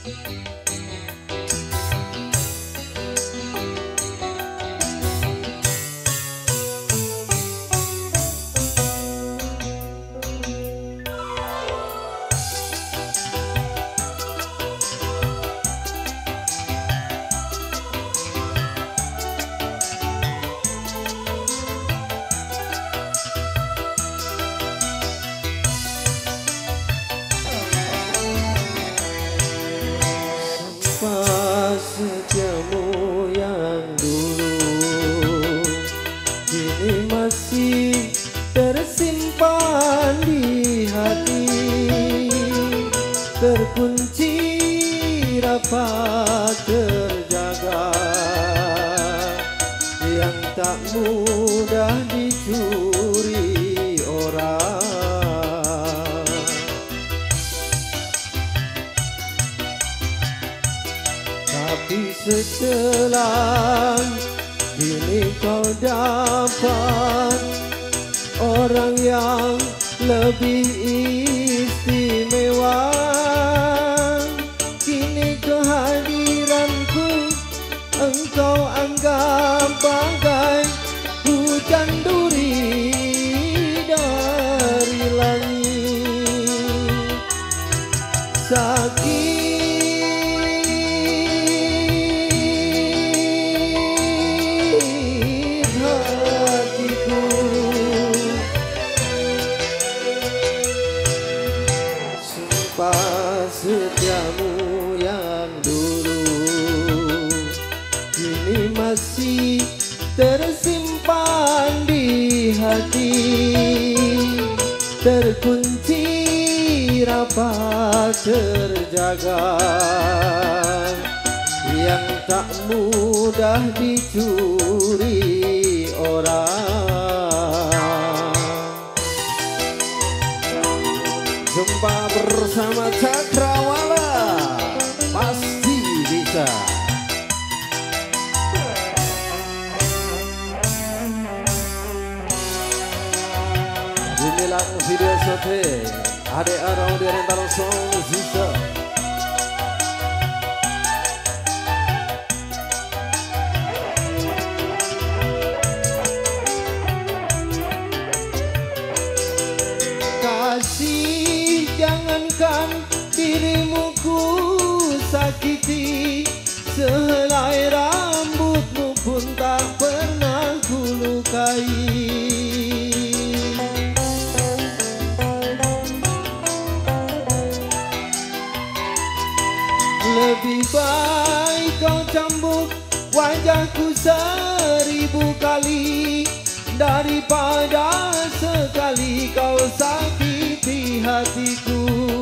Setiamu yang dulu kini masih tersimpan di hati, terkunci rapat terjaga, yang tak mudah dicuri orang. Tapi setelah ini kau dapat orang yang lebih istimewa, kini kehadiranku engkau anggap bagai hujan duri dari langit. Sakit setiamu yang dulu kini masih tersimpan di hati, terkunci rapat terjaga, yang tak mudah dicuri orang. Jumpa bersama Cakrawala, pasti bisa. Inilah video syuting Adik Arau di Rental Song Zisa. Kasih, jangankan dirimu ku sakiti, sehelai rambutmu pun tak pernah ku lukai. Lebih baik kau cambuk wajahku 1000 kali daripada sekali kau sakiti hatiku.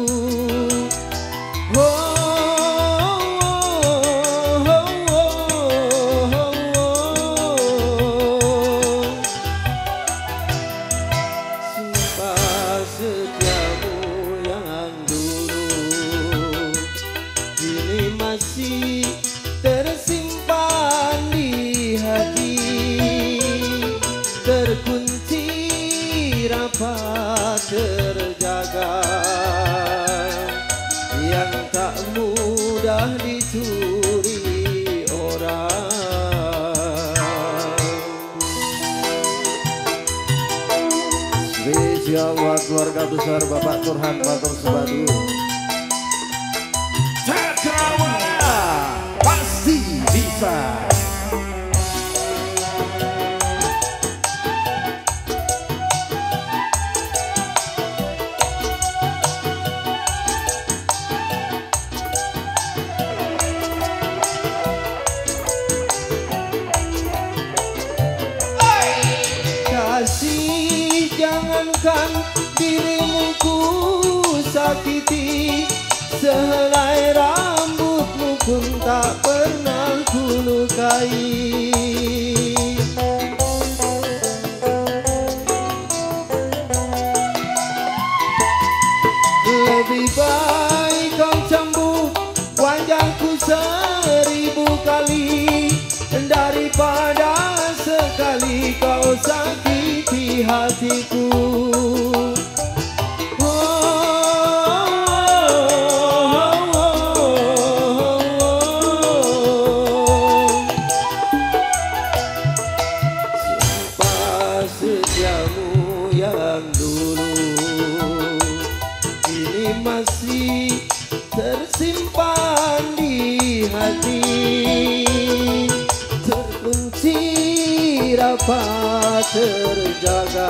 Sumpah setiamu yang dulu kini masih tersimpan di hati, terkunci rapat terjaga, yang tak mudah dicuri orang. Spesial buat keluarga besar Bapak Turhan Matur Sebadu. Cakrawala, pasti bisa. Kasih, jangankan dirimu ku sakiti, sehelai rambutmu pun tak pernah ku lukai. Lebih baik kau cambuk wajahku 1000 kali daripada sekali kau sakiti hatiku. hati terkunci rapat terjaga,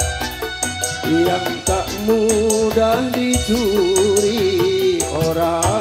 yang tak mudah dicuri orang.